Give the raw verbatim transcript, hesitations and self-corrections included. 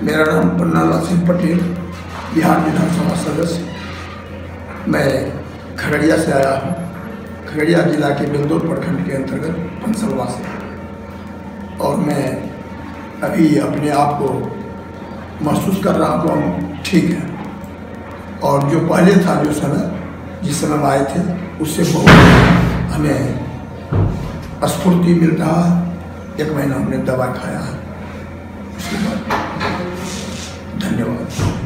मेरा नाम पन्ना लाल सिंह पटेल, बिहार विधानसभा सदस्य। मैं खगड़िया से आया हूँ। खगड़िया जिला के बिंदौर प्रखंड के अंतर्गत पंसलवा से। और मैं अभी अपने आप को महसूस कर रहा हूँ हम ठीक है। और जो पहले था, जो समय जिस समय आए थे, उससे बहुत हमें स्फूर्ति मिल रहा है। एक महीना हमने दवा खाया है, उसके बाद धन्यवाद।